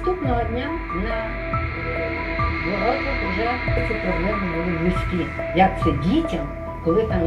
Наступного дня на воротах вже ці проблеми були близькі. Як це дітям, коли там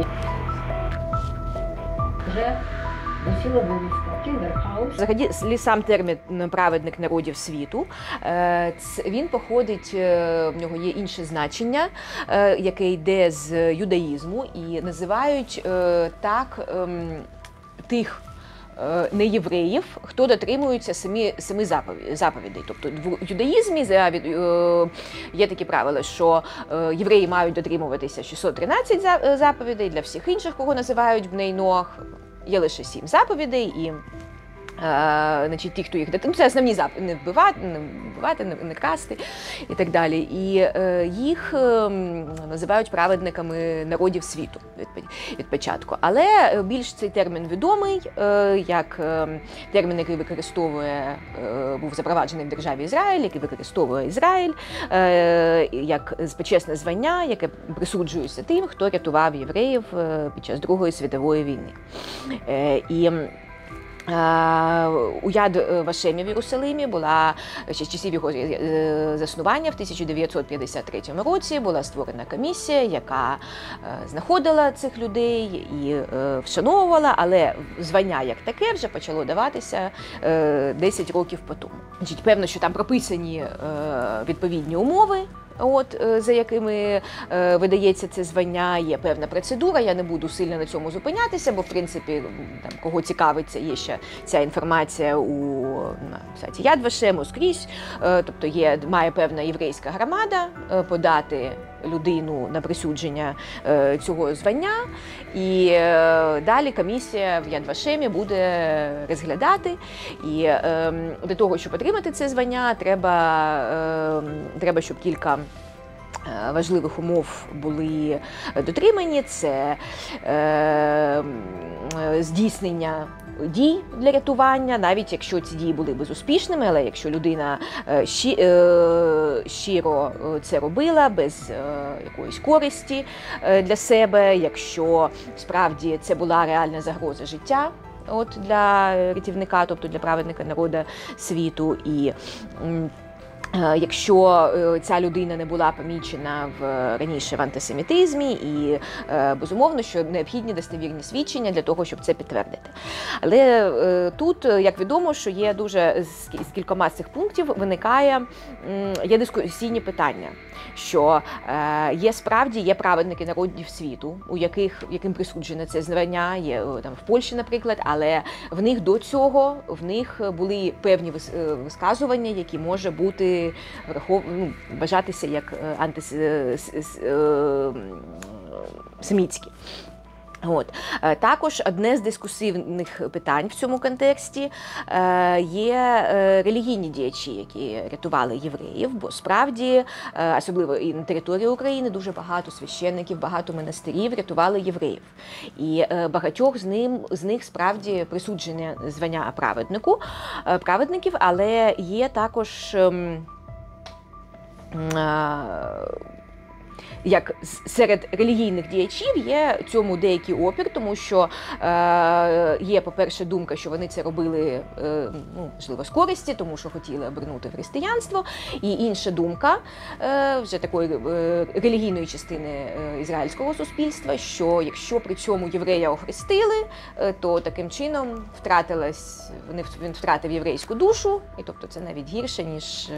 вже висіла вивіска «Кіндерхаус». Взагалі сам термін «праведник народів світу», він походить, в нього є інше значення, яке йде з юдаїзму, і називають так тих неєвреїв, хто дотримується семи заповідей. Тобто в юдаїзмі є такі правила, що євреї мають дотримуватися 613 заповідей, для всіх інших, кого називають бней Ноах, є лише 7 заповідей, і значить, ті, хто їх дотримує, це основні заповіді: не вбивати, не красти і так далі. І їх називають праведниками народів світу від початку. Але більш цей термін відомий як термін, який був запроваджений в державі Ізраїль, який використовує Ізраїль, як почесне звання, яке присуджується тим, хто рятував євреїв під час Другої світової війни. У Яд Вашемі в Єрусалимі була, ще з часів його заснування, в 1953 році була створена комісія, яка знаходила цих людей і вшановувала, але звання як таке вже почало даватися 10 років по тому. Певно, що там прописані відповідні умови, за якими видається це звання, є певна процедура, я не буду сильно на цьому зупинятися, бо, в принципі, там, кого цікавиться, є ще ця інформація на сайті Яд Вашему скрізь, тобто має певна єврейська громада подати людину на присудження цього звання, і далі комісія в Яд Вашемі буде розглядати, і для того, щоб отримати це звання, треба, щоб кілька важливих умов були дотримані. Це здійснення дій для рятування, навіть якщо ці дії були безуспішними, але якщо людина щиро це робила, без якоїсь користі для себе, якщо справді це була реальна загроза життя для рятівника, тобто для праведника народу світу, і якщо ця людина не була помічена раніше в антисемітизмі, і, безумовно, що необхідні достовірні свідчення для того, щоб це підтвердити. Але тут, як відомо, що є дуже, з кількома з цих пунктів є дискусійні питання, що є праведники народів світу, яким присуджене це звання, є там в Польщі, наприклад, але в них до цього, були певні висказування, які може бути вважатися як антисемітські. Також одне з дискусивних питань в цьому контексті є релігійні діячі, які рятували євреїв, бо справді, особливо і на території України, дуже багато священників, багато монастирів рятували євреїв. І багатьох з них справді присуджене звання праведників, але є також як серед релігійних діячів є цьому деякий опір, тому що є, по-перше, думка, що вони це робили, можливо, з користі, тому що хотіли обернути в християнство, і інша думка вже такої релігійної частини ізраїльського суспільства, що якщо при цьому єврея охрестили, то таким чином він втратив єврейську душу, і тобто це навіть гірше, ніж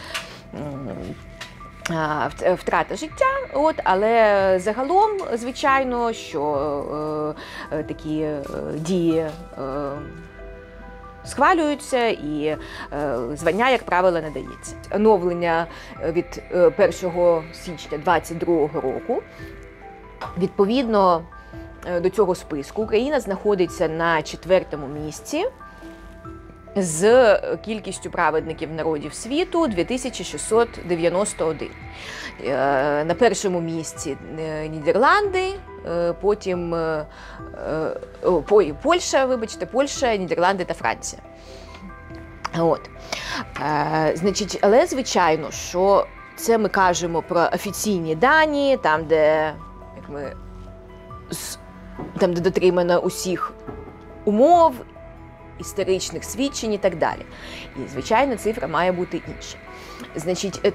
втрата життя, але загалом, звичайно, що такі дії схвалюються і звання, як правило, надається. Оновлення від 1 січня 2022 року. Відповідно до цього списку Україна знаходиться на 4-му місці з кількістю праведників народів світу 2691. На першому місці Нідерланди, потім Польща, Нідерланди та Франція. Але, звичайно, що це ми кажемо про офіційні дані, там, де дотримано усіх умов історичних свідчень і так далі. І, звичайно, цифра має бути інша. Значить,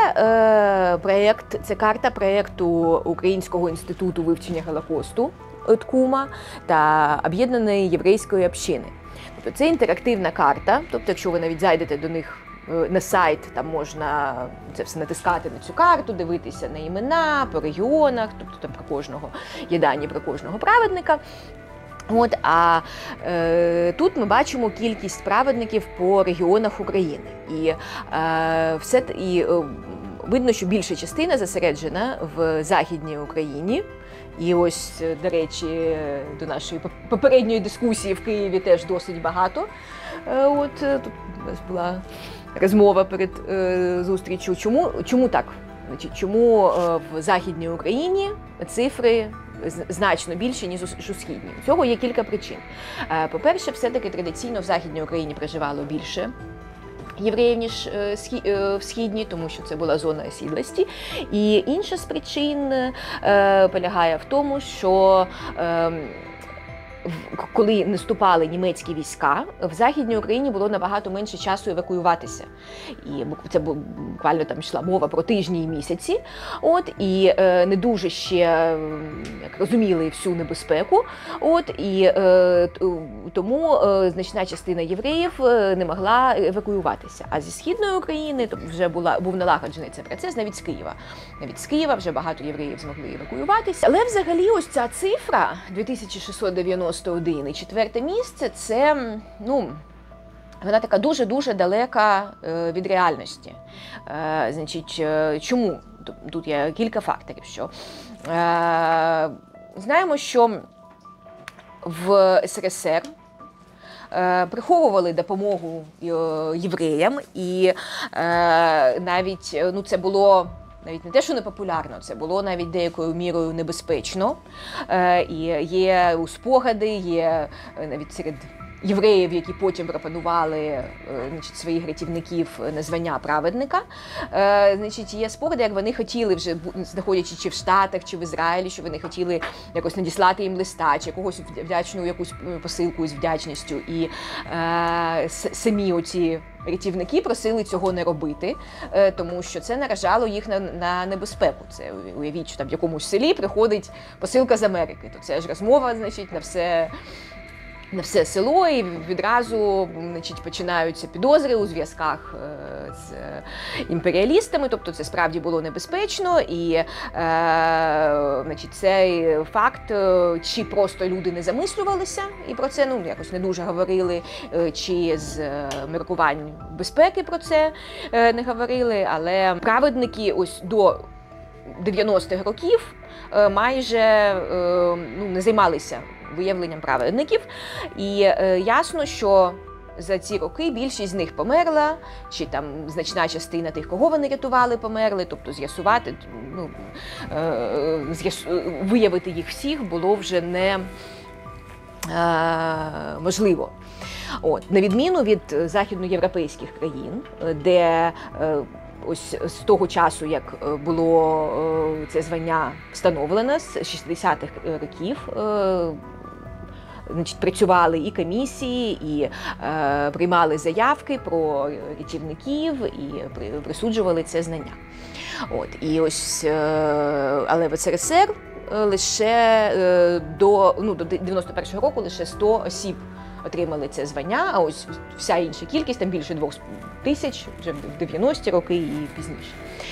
це карта проєкту Українського інституту вивчення Голокосту ТКУМа та Об'єднаної єврейської общини. Тобто це інтерактивна карта, тобто якщо ви навіть зайдете до них на сайт, там можна це все натискати на цю карту, дивитися на імена, по регіонах, тобто там про кожного є дані про кожного праведника. Тут ми бачимо кількість праведників по регіонах України. І видно, що більша частина зосереджена в Західній Україні. І ось, до речі, до нашої попередньої дискусії в Києві теж досить багато. Тут у нас була розмова перед зустрічю. Чому так? Значить, чому в Західній Україні цифри значно більше, ніж у Східній? У цього є кілька причин. По-перше, все-таки традиційно в Західній Україні проживало більше євреїв, ніж в Східній, тому що це була зона осідлості. І інша з причин полягає в тому, що коли наступали німецькі війська, в Західній Україні було набагато менше часу евакуюватися. І це буквально там йшла мова про тижні і місяці. І не дуже ще розуміли всю небезпеку. І тому значна частина євреїв не могла евакуюватися. А зі Східної України вже був налагоджений цей процес навіть з Києва. Навіть з Києва вже багато євреїв змогли евакуюватися. Але взагалі ось ця цифра 2691 і четверте місце – це, вона така дуже-дуже далека від реальності. Значить, чому? Тут є кілька факторів. Знаємо, що в СРСР приховували допомогу євреям, і навіть це було навіть не те, що не популярно, це було навіть деякою мірою небезпечно. І є спогади, є навіть серед євреїв, які потім пропонували своїх рятівників на звання праведника. Є спогади, як вони хотіли, вже знаходячи чи в Штатах, чи в Ізраїлі, що вони хотіли якось надіслати їм листа, чи якогось вдячну якусь посилку з вдячністю. І самі оці рятівники просили цього не робити, тому що це наражало їх на небезпеку. Це уявіть, що там в якомусь селі приходить посилка з Америки, то це ж розмова, на все село, і відразу починаються підозри у зв'язках з імперіалістами, тобто це справді було небезпечно, і цей факт, чи просто люди не замислювалися і про це якось не дуже говорили, чи з міркувань безпеки про це не говорили, але праведники ось до 90-х років майже не займалися виявленням праведників. І ясно, що за ці роки більшість з них померла, чи там значна частина тих, кого вони рятували, померли, тобто з'ясувати, виявити їх всіх було вже не можливо. На відміну від західноєвропейських країн, де ось з того часу, як було це звання встановлено, з 60-х років, працювали і комісії, і приймали заявки про рятівників, і присуджували це знання. І ось, але в СРСР лише до 91-го року лише 100 осіб отримали це звання, а ось вся інша кількість, там більше 2000, вже в 90-ті роки і пізніше.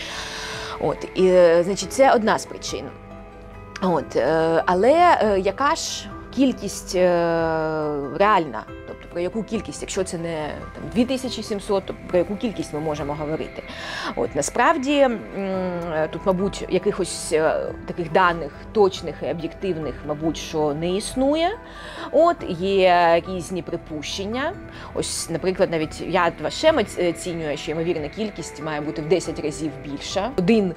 Це одна з причин. Але яка ж кількість реальна? Тобто про яку кількість, якщо це не 2700, то про яку кількість ми можемо говорити? Насправді, тут, мабуть, якихось таких даних точних і об'єктивних, мабуть, що не існує. Є різні припущення. Ось, наприклад, навіть Яд Вашем оцінює, що ймовірна кількість має бути в 10 разів більша. Один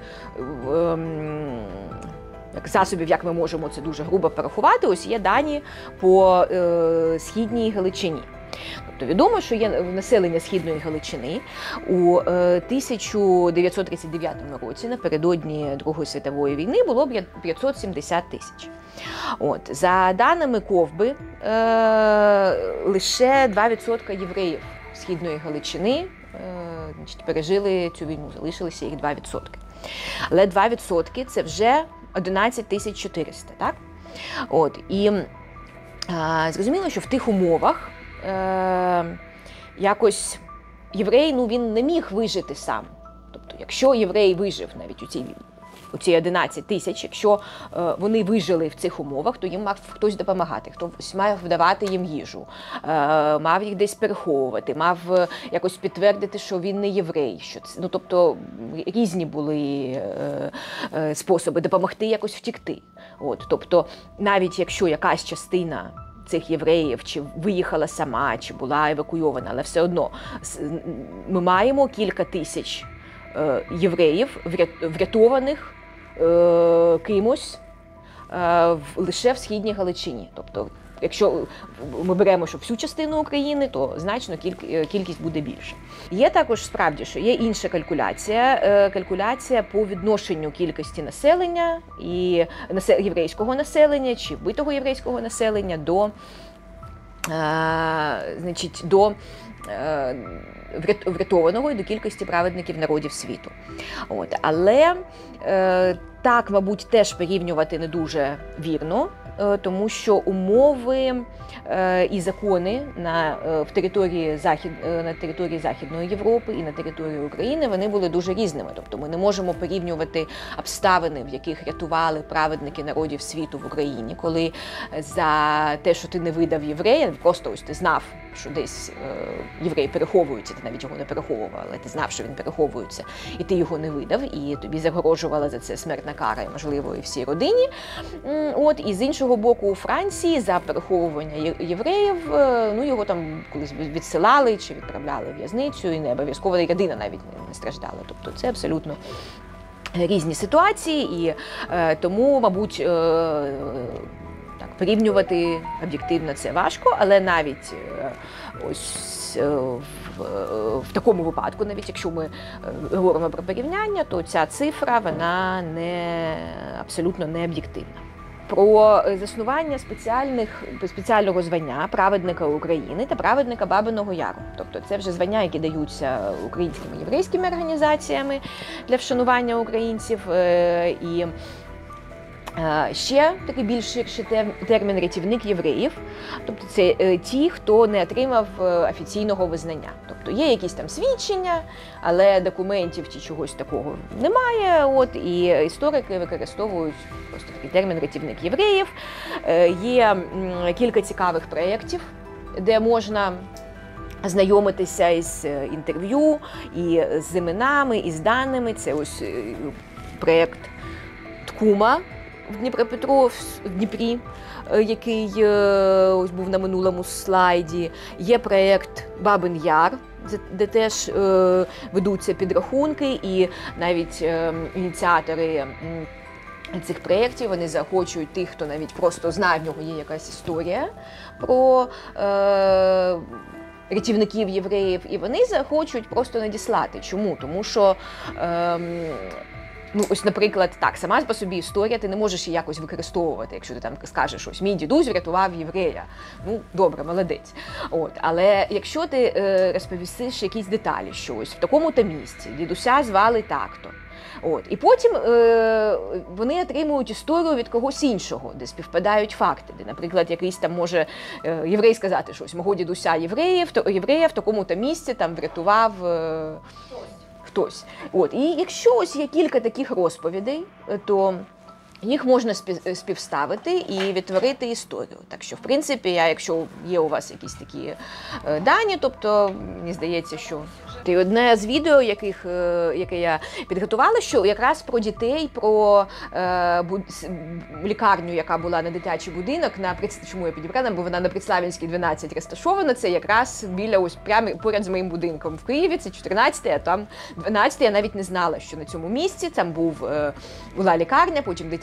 засобів, як ми можемо це дуже грубо порахувати, ось є дані по Східній Галичині. Тобто відомо, що є населення Східної Галичини у 1939 році, напередодні Другої світової війни, було 570 тисяч. От, за даними Ковби, лише 2% євреїв Східної Галичини пережили цю війну, залишилися їх 2%. Але 2% – це вже 11 400, так? От, і зрозуміло, що в тих умовах якось єврей, він не міг вижити сам. Тобто, якщо єврей вижив навіть у ці 11 тисяч, якщо вони вижили в цих умовах, то їм мав хтось допомагати, хтось мав давати їм їжу, мав їх десь переховувати, мав якось підтвердити, що він не єврей. Що це, тобто різні були способи допомогти якось втікти. От, тобто навіть якщо якась частина цих євреїв чи виїхала сама, чи була евакуйована, але все одно ми маємо кілька тисяч євреїв, врятованих кимось лише в Східній Галичині. Тобто, якщо ми беремо що всю частину України, то значно кількість буде більше. Є також справді, що є інша калькуляція по відношенню кількості населення і єврейського населення чи вбитого єврейського населення до врятованого і до кількості праведників народів світу. От. Але так, мабуть, теж порівнювати не дуже вірно, тому що умови і закони на території Західної Європи і на території України, вони були дуже різними. Тобто ми не можемо порівнювати обставини, в яких рятували праведники народів світу в Україні, коли за те, що ти не видав єврея, просто ось ти знав, що десь єврей переховується, ти навіть його не переховував, але ти знав, що він переховується, і ти його не видав, і тобі загрожувала за це смертна кара, і, можливо, і всій родині. От, і з іншого боку, у Франції за переховування євреїв, його там колись відсилали чи відправляли в в'язницю, і не обов'язково родина навіть не страждала. Тобто це абсолютно різні ситуації, і тому, мабуть, так, порівнювати об'єктивно це важко, але навіть ось в такому випадку, навіть якщо ми говоримо про порівняння, то ця цифра, вона абсолютно не об'єктивна. Про заснування спеціального звання праведника України та праведника Бабиного Яру. Тобто це вже звання, які даються українськими єврейськими організаціями для вшанування українців. І ще такий більш ширший термін рятівник євреїв. Тобто це ті, хто не отримав офіційного визнання. Тобто є якісь там свідчення, але документів чи чогось такого немає. От, і історики використовують просто такий термін рятівник євреїв. Є кілька цікавих проєктів, де можна знайомитися із інтерв'ю, і з іменами, і з даними. Це ось проєкт Ткума в Дніпрі, який ось був на минулому слайді. Є проєкт Бабин Яр, де теж ведуться підрахунки, і навіть ініціатори цих проєктів, вони заохочують тих, хто навіть просто знає, в нього є якась історія про рятівників євреїв, і вони захочуть просто надіслати. Чому? Тому що ось, наприклад, так, сама по собі історія, ти не можеш її якось використовувати, якщо ти там скажеш, ось, мій дідусь врятував єврея. Добре, молодець. От, але якщо ти розповісиш якісь деталі, що ось в такому-то місці дідуся звали так-то. От, і потім вони отримують історію від когось іншого, де співпадають факти, де, наприклад, якийсь там може єврей сказати, що ось мого дідуся єврея в такому-то місці там врятував хтось. От, і якщо ось є кілька таких розповідей, то їх можна співставити і відтворити історію. Так що, в принципі, якщо є у вас якісь такі дані, тобто, мені здається, що одне з відео, яке я підготувала, що якраз про дітей, про лікарню, яка була на дитячий будинок, чому я підібрала, бо вона на Предслав'янській 12 розташована, це якраз біля, ось прямо поряд з моїм будинком в Києві, це 14-й, а там 12-й, я навіть не знала, що на цьому місці, там була лікарня, потім дитячий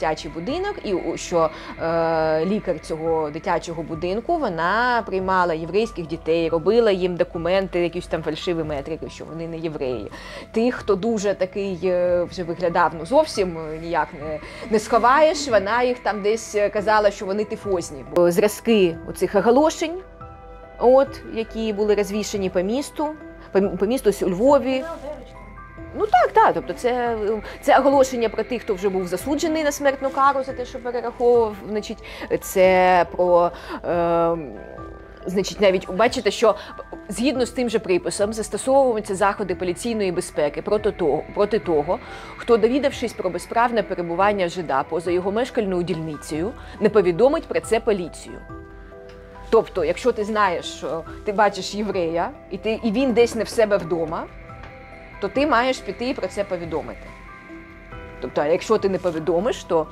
дитячий будинок, і що лікар цього дитячого будинку, вона приймала єврейських дітей, робила їм документи, якісь там фальшиві метрики, що вони не євреї. Тих, хто дуже такий вже виглядав, ну зовсім ніяк не сховаєш, вона їх там десь казала, що вони тифозні. Зразки оцих оголошень, які були розвішені по місту у Львові. Ну так, тобто це оголошення про тих, хто вже був засуджений на смертну кару за те, що перераховував, значить, це про, значить, навіть бачите, що згідно з тим же приписом застосовуються заходи поліційної безпеки проти того, хто, довідавшись про безправне перебування жида поза його мешкальною дільницею, не повідомить про це поліцію. Тобто, якщо ти знаєш, що ти бачиш єврея, і він десь не в себе вдома, то ти маєш піти і про це повідомити. Тобто, а якщо ти не повідомиш, то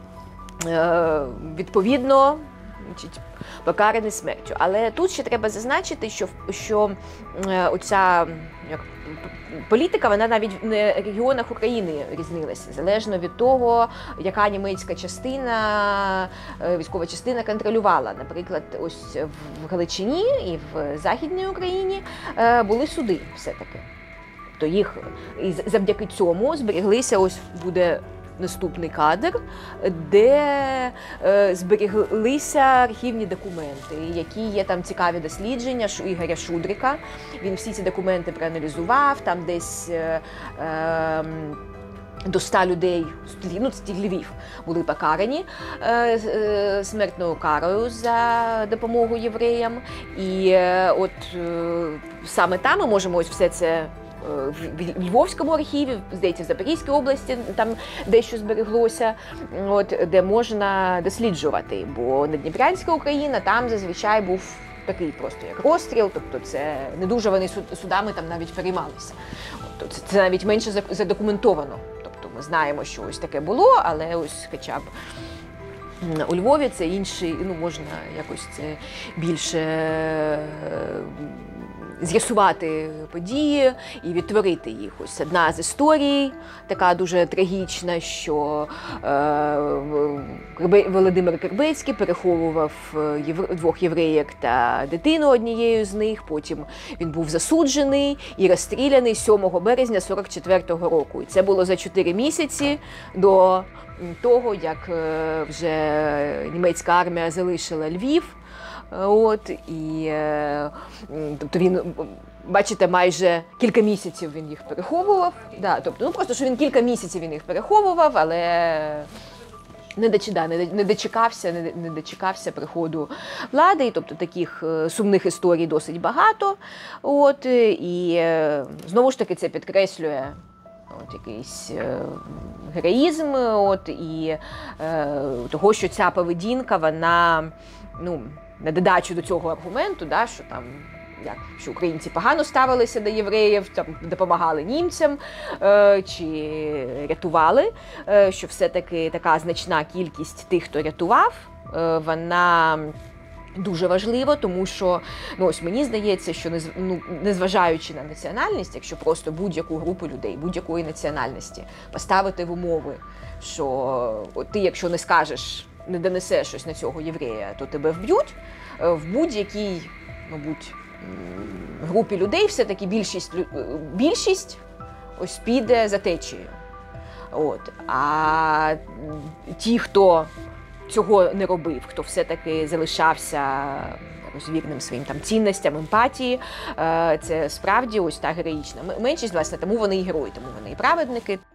відповідно покараний смертю. Але тут ще треба зазначити, що оця політика, вона навіть в регіонах України різнилася, залежно від того, яка німецька частина, військова частина контролювала. Наприклад, ось в Галичині і в Західній Україні були суди все-таки. То їх, і завдяки цьому зберіглися, ось буде наступний кадр, де зберіглися архівні документи, які є там цікаві дослідження Ігоря Шудрика. Він всі ці документи проаналізував, там десь до 100 людей, ну це Львів, були покарані смертною карою за допомогу євреям. І от саме там ми можемо ось все це в Львовському архіві, здається, в Запорізькій області там дещо збереглося, де можна досліджувати. Бо Надніпрянська Україна, там зазвичай був такий просто як розстріл, тобто це не дуже вони судами там навіть переймалися. Це навіть менше задокументовано. Тобто ми знаємо, що ось таке було, але ось хоча б у Львові це інший, ну можна якось це більше з'ясувати події і відтворити їх. Ось одна з історій, така дуже трагічна, що Володимир Кербецький переховував двох євреїк та дитину однією з них, потім він був засуджений і розстріляний 7 березня 44-го року. І це було за 4 місяці до того, як вже німецька армія залишила Львів. Тобто він, бачите, майже кілька місяців він їх переховував. Да, тобто, ну просто, що він кілька місяців він їх переховував, але не дочекався приходу влади. І, тобто таких сумних історій досить багато. І знову ж таки це підкреслює якийсь героїзм, і того, що ця поведінка, вона, ну, на додачу до цього аргументу, да, що там, що українці погано ставилися до євреїв, там, допомагали німцям чи рятували, що все-таки така значна кількість тих, хто рятував, вона дуже важлива, тому що, ну, ось мені здається, що незважаючи на національність, якщо просто будь-яку групу людей, будь-якої національності поставити в умови, що ти, якщо не скажеш, не донесеш щось на цього єврея, то тебе вб'ють, в будь-якій, мабуть, групі людей все-таки більшість ось піде за течією. А ті, хто цього не робив, хто все-таки залишався вірним своїм там цінностям, емпатії, це справді ось та героїчна меншість, власне, тому вони і герої, тому вони і праведники.